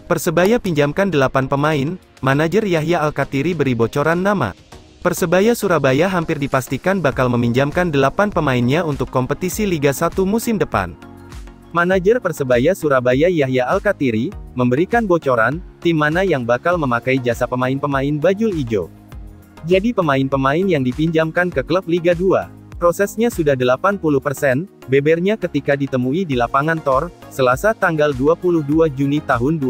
Persebaya pinjamkan 8 pemain, manajer Yahya Al-Kathiri beri bocoran nama. Persebaya Surabaya hampir dipastikan bakal meminjamkan 8 pemainnya untuk kompetisi Liga 1 musim depan. Manajer Persebaya Surabaya Yahya Al-Kathiri memberikan bocoran tim mana yang bakal memakai jasa pemain-pemain bajul ijo. Jadi pemain-pemain yang dipinjamkan ke klub Liga 2. Prosesnya sudah 80%, bebernya ketika ditemui di lapangan Tor, Selasa tanggal 22 Juni tahun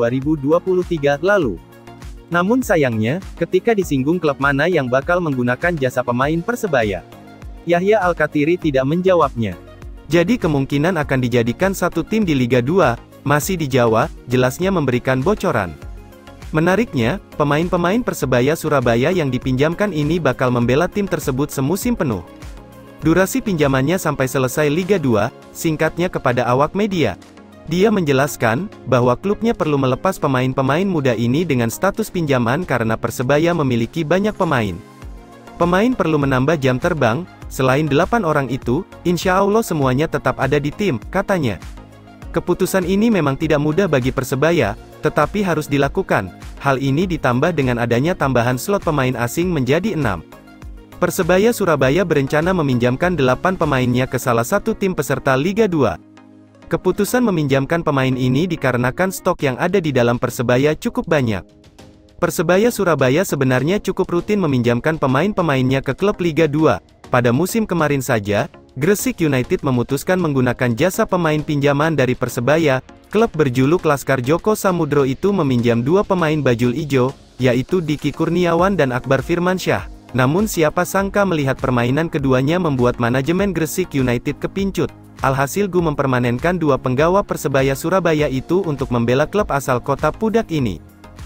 2023 lalu. Namun sayangnya, ketika disinggung klub mana yang bakal menggunakan jasa pemain Persebaya, Yahya Al-Kathiri tidak menjawabnya. Jadi kemungkinan akan dijadikan satu tim di Liga 2, masih di Jawa, jelasnya memberikan bocoran. Menariknya, pemain-pemain Persebaya Surabaya yang dipinjamkan ini bakal membela tim tersebut semusim penuh. Durasi pinjamannya sampai selesai Liga 2, singkatnya kepada awak media. Dia menjelaskan, bahwa klubnya perlu melepas pemain-pemain muda ini dengan status pinjaman karena Persebaya memiliki banyak pemain. Pemain perlu menambah jam terbang, selain 8 orang itu, insya Allah semuanya tetap ada di tim, katanya. Keputusan ini memang tidak mudah bagi Persebaya, tetapi harus dilakukan. Hal ini ditambah dengan adanya tambahan slot pemain asing menjadi 6. Persebaya Surabaya berencana meminjamkan 8 pemainnya ke salah satu tim peserta Liga 2. Keputusan meminjamkan pemain ini dikarenakan stok yang ada di dalam Persebaya cukup banyak. Persebaya Surabaya sebenarnya cukup rutin meminjamkan pemain-pemainnya ke klub Liga 2. Pada musim kemarin saja, Gresik United memutuskan menggunakan jasa pemain pinjaman dari Persebaya. Klub berjuluk Laskar Joko Samudro itu meminjam 2 pemain bajul ijo, yaitu Diki Kurniawan dan Akbar Firmansyah. Namun siapa sangka melihat permainan keduanya membuat manajemen Gresik United kepincut. Alhasil Gu mempermanenkan 2 penggawa Persebaya Surabaya itu untuk membela klub asal kota Pudak ini.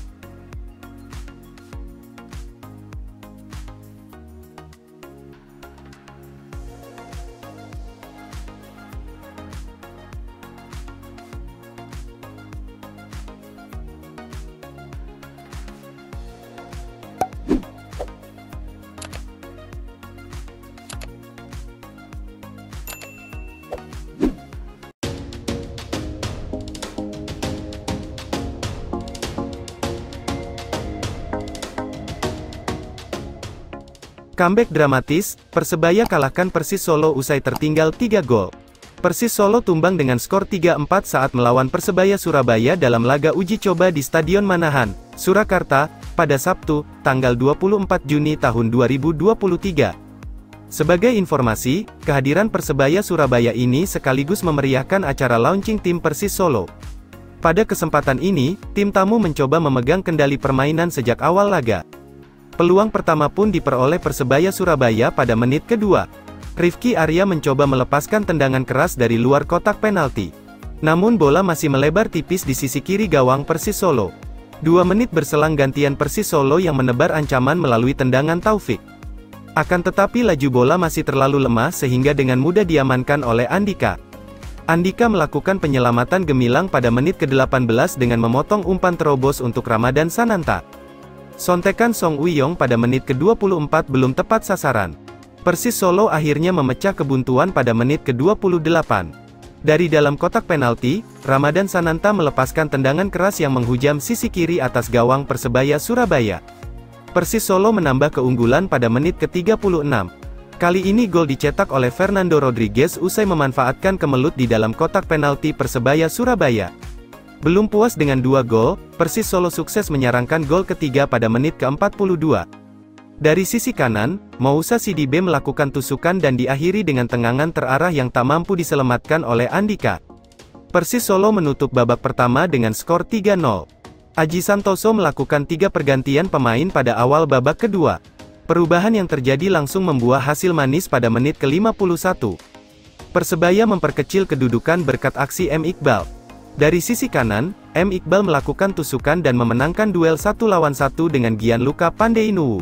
Comeback dramatis, Persebaya kalahkan Persis Solo usai tertinggal 3 gol. Persis Solo tumbang dengan skor 3-4 saat melawan Persebaya Surabaya dalam laga uji coba di Stadion Manahan, Surakarta, pada Sabtu, tanggal 24 Juni tahun 2023. Sebagai informasi, kehadiran Persebaya Surabaya ini sekaligus memeriahkan acara launching tim Persis Solo. Pada kesempatan ini, tim tamu mencoba memegang kendali permainan sejak awal laga. Peluang pertama pun diperoleh Persebaya Surabaya pada menit kedua. Rifki Arya mencoba melepaskan tendangan keras dari luar kotak penalti. Namun bola masih melebar tipis di sisi kiri gawang Persis Solo. 2 menit berselang gantian Persis Solo yang menebar ancaman melalui tendangan Taufik. Akan tetapi laju bola masih terlalu lemah sehingga dengan mudah diamankan oleh Andika. Andika melakukan penyelamatan gemilang pada menit ke-18 dengan memotong umpan terobos untuk Ramadan Sananta. Sontekan Song Wiyong pada menit ke-24 belum tepat sasaran. Persis Solo akhirnya memecah kebuntuan pada menit ke-28. Dari dalam kotak penalti, Ramadan Sananta melepaskan tendangan keras yang menghujam sisi kiri atas gawang Persebaya Surabaya. Persis Solo menambah keunggulan pada menit ke-36. Kali ini gol dicetak oleh Fernando Rodriguez usai memanfaatkan kemelut di dalam kotak penalti Persebaya Surabaya. Belum puas dengan 2 gol, Persis Solo sukses menyarangkan gol ketiga pada menit ke-42. Dari sisi kanan, Moussa Sidibe melakukan tusukan dan diakhiri dengan tendangan terarah yang tak mampu diselamatkan oleh Andika. Persis Solo menutup babak pertama dengan skor 3-0. Aji Santoso melakukan 3 pergantian pemain pada awal babak kedua. Perubahan yang terjadi langsung membuah hasil manis pada menit ke-51. Persebaya memperkecil kedudukan berkat aksi M. Iqbal. Dari sisi kanan, M. Iqbal melakukan tusukan dan memenangkan duel 1 lawan 1 dengan Gianluca Pandeinuwu.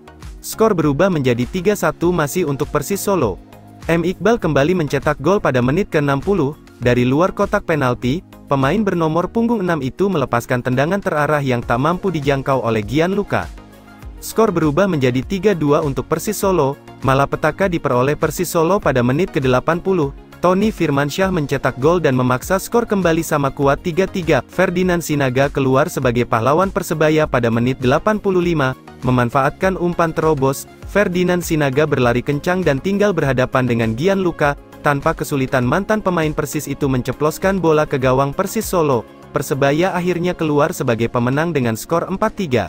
Skor berubah menjadi 3-1 masih untuk Persis Solo. M. Iqbal kembali mencetak gol pada menit ke-60, dari luar kotak penalti, pemain bernomor punggung 6 itu melepaskan tendangan terarah yang tak mampu dijangkau oleh Gianluca. Skor berubah menjadi 3-2 untuk Persis Solo, malapetaka diperoleh Persis Solo pada menit ke-80, Tony Firmansyah mencetak gol dan memaksa skor kembali sama kuat 3-3. Ferdinand Sinaga keluar sebagai pahlawan Persebaya pada menit 85, memanfaatkan umpan terobos. Ferdinand Sinaga berlari kencang dan tinggal berhadapan dengan Gianluca. Tanpa kesulitan mantan pemain Persis itu menceploskan bola ke gawang Persis Solo. Persebaya akhirnya keluar sebagai pemenang dengan skor 4-3.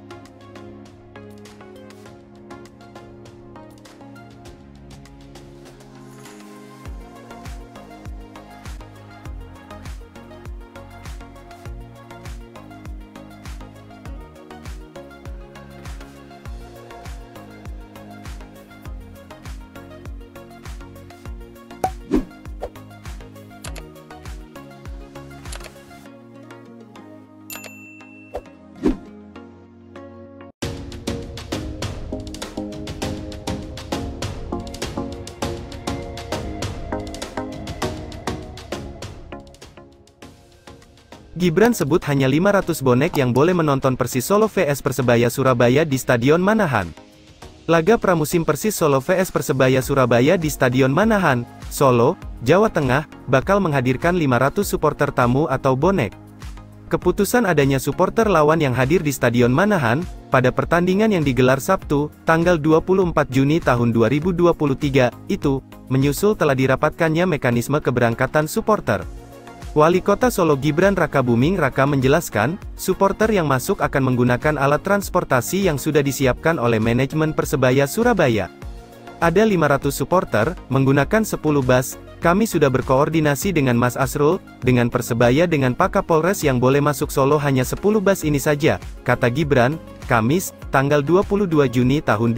Gibran sebut hanya 500 bonek yang boleh menonton Persis Solo vs Persebaya Surabaya di Stadion Manahan. Laga pramusim Persis Solo vs Persebaya Surabaya di Stadion Manahan, Solo, Jawa Tengah, bakal menghadirkan 500 supporter tamu atau bonek. Keputusan adanya supporter lawan yang hadir di Stadion Manahan, pada pertandingan yang digelar Sabtu, tanggal 24 Juni tahun 2023, itu, menyusul telah dirapatkannya mekanisme keberangkatan supporter. Wali Kota Solo Gibran Rakabuming Raka menjelaskan, supporter yang masuk akan menggunakan alat transportasi yang sudah disiapkan oleh manajemen Persebaya Surabaya. Ada 500 supporter, menggunakan 10 bus. Kami sudah berkoordinasi dengan Mas Asrul, dengan Persebaya dengan Pak Kapolres yang boleh masuk Solo hanya 10 bus ini saja, kata Gibran, Kamis, tanggal 22 Juni tahun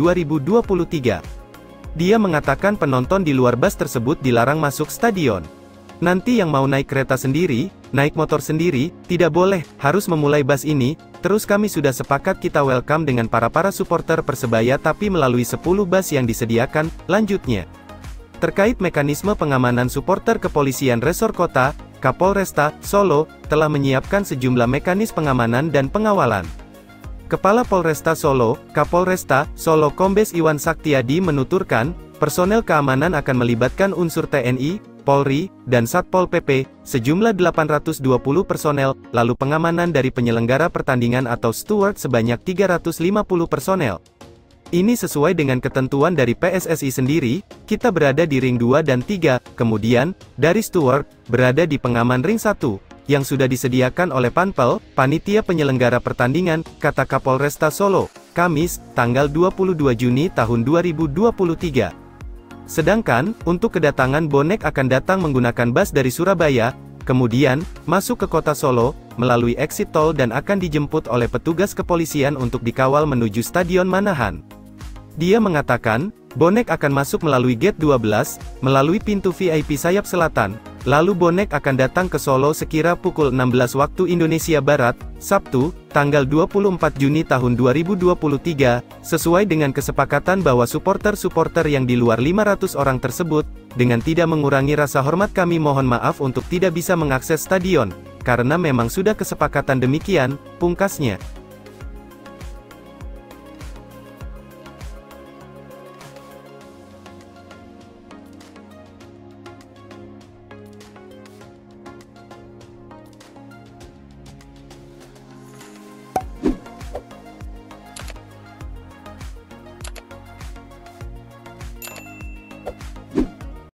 2023. Dia mengatakan penonton di luar bus tersebut dilarang masuk stadion. Nanti yang mau naik kereta sendiri, naik motor sendiri, tidak boleh, harus memulai bus ini. Terus kami sudah sepakat kita welcome dengan para supporter Persebaya tapi melalui 10 bus yang disediakan, lanjutnya. Terkait mekanisme pengamanan supporter, Kepolisian Resor Kota, Kapolresta, Solo, telah menyiapkan sejumlah mekanisme pengamanan dan pengawalan. Kepala Polresta Solo, Kapolresta, Solo Kombes Iwan Saktiadi menuturkan, personel keamanan akan melibatkan unsur TNI, Polri, dan Satpol PP, sejumlah 820 personel, lalu pengamanan dari penyelenggara pertandingan atau steward sebanyak 350 personel. Ini sesuai dengan ketentuan dari PSSI sendiri, kita berada di ring 2 dan 3, kemudian, dari steward, berada di pengaman ring 1, yang sudah disediakan oleh Panpel, Panitia Penyelenggara Pertandingan, kata Kapolresta Solo, Kamis, tanggal 22 Juni tahun 2023. Sedangkan, untuk kedatangan bonek akan datang menggunakan bus dari Surabaya, kemudian, masuk ke kota Solo, melalui exit tol dan akan dijemput oleh petugas kepolisian untuk dikawal menuju Stadion Manahan. Dia mengatakan, bonek akan masuk melalui gate 12, melalui pintu VIP sayap selatan, lalu bonek akan datang ke Solo sekira pukul 16 waktu Indonesia Barat, Sabtu, tanggal 24 Juni tahun 2023, sesuai dengan kesepakatan bahwa supporter-supporter yang di luar 500 orang tersebut, dengan tidak mengurangi rasa hormat kami mohon maaf untuk tidak bisa mengakses stadion, karena memang sudah kesepakatan demikian, pungkasnya.